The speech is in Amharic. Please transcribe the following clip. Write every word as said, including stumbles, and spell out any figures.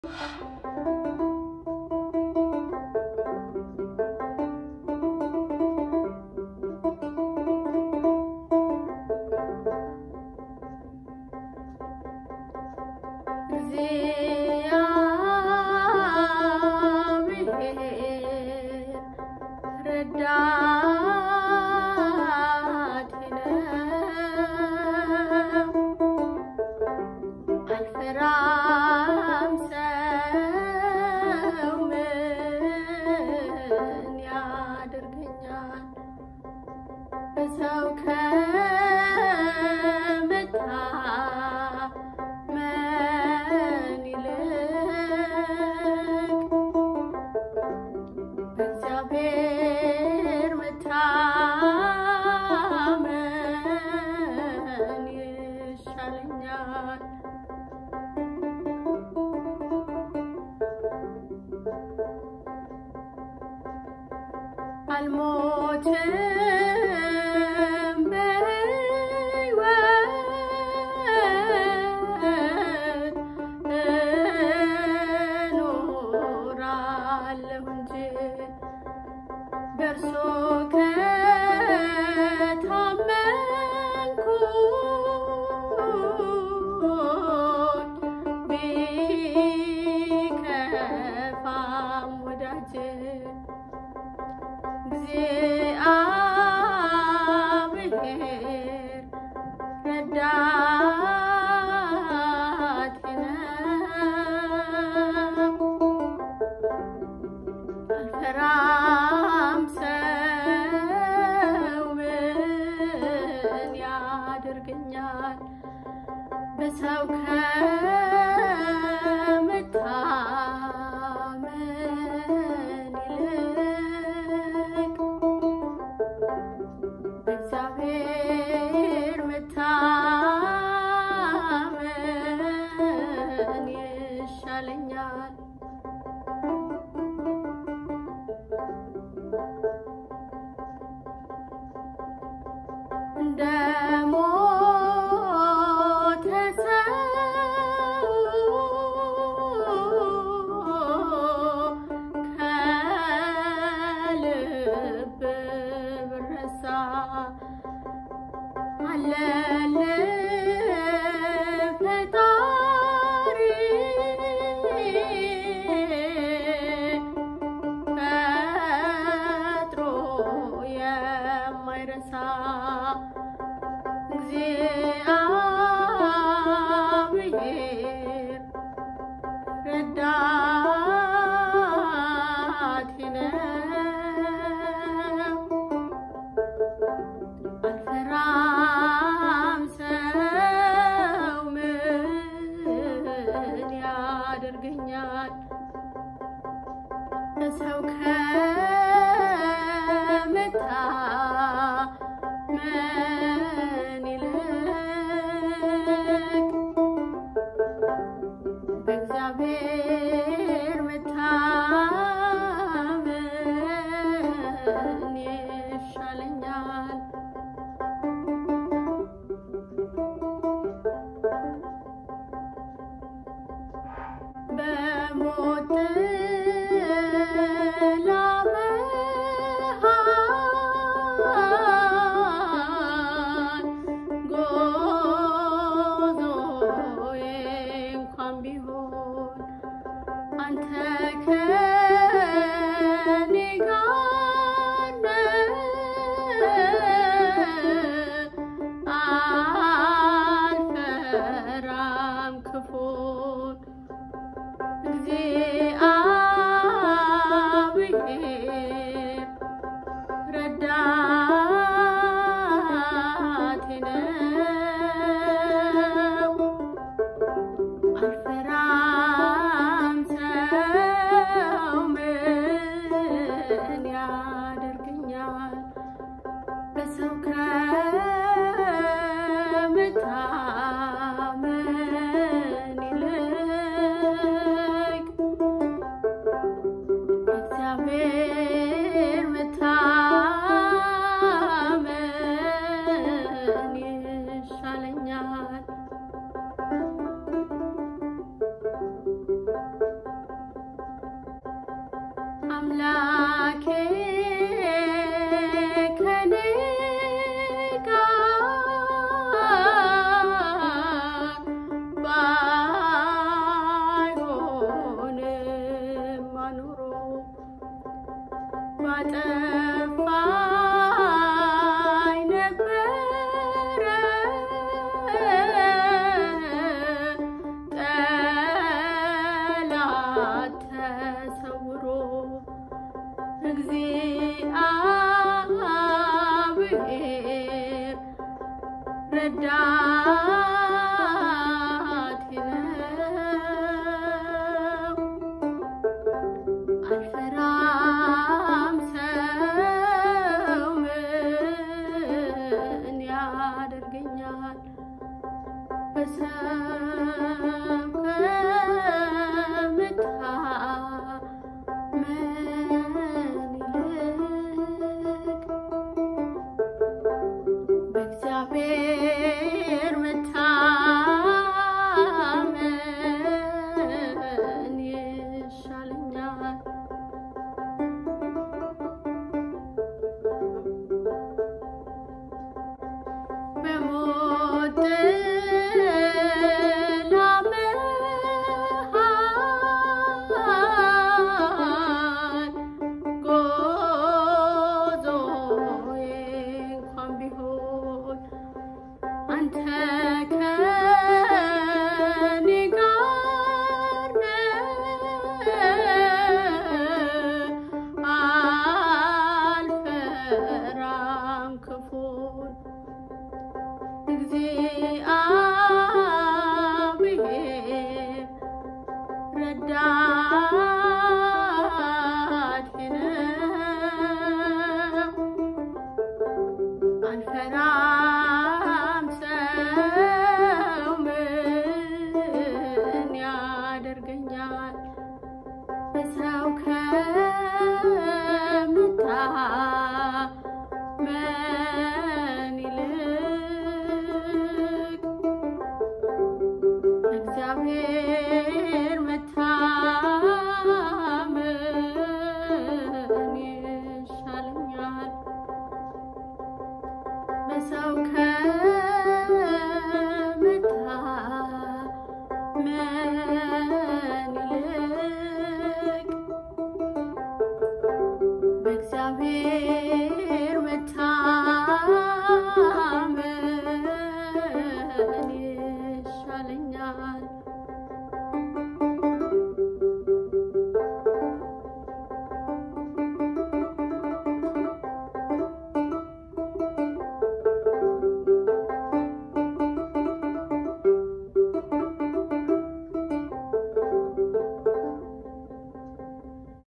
አልፈራም ሰው ምን ያደርገኛል በሰው ከመታመን ይልቅ በእግዚአብሔር መታመን ይሻለኛል። አልሞትም በሕይወት እኖራለሁ እንጂ በእርሱ ከታመንኩኝ ቢከፋም ወዳጄ እግዚአብሔር ረዳቴ ነው። አልፈራም ሰው ምን ያደርገኛል በሰው ከመታመን ይልቅ በእግዚአብሔር መታመን ይሻለኛል። እንደሞተ ሰው ከልብ ብረሳ አለልኝ ፈጣሪ ፈጥሮ የማይረሳ እግዚአብሔር ረዳቴ ነው። አልፈራም ሰው ምን ያደርገኛል በሰው ከመታመን ይልቅ በእግዚአብሔር መታመን ይሻለኛል። በሞት ጥላ መሃል ጉዞዬ እንኳን ቢሆን አንተ ከኔ ጋር ነህ። አልፈራም ክፉን እግዚአብሔር ረዳቴ ነው። አልፈራም ሰው ምን ያደርገኛል በሰው ከመታመን ይልቅ አምላኬ ከኔ ጋር ባይሆንማ ኖሮ ባጠፋኝ ነበረ ጠላት ተሰውሮ እግዚአብሔር ረዳቴ ነው። አልፈራም ሰው ምን ያደርገኛል በሰው ከመታመን ይልቅ በእግዚአብሔር መታመን ይሻለኛል። በሞት ጥላ መሃል ጉዞዬ እንኳን ቢሆን አንተ ከኔ ጋር ነህ። አልፈራም ክፉን እግዚአብሔር ረዳቴ ነው። አልፈራም ሰው ምን ያደርገኛል በሰው ከመታመን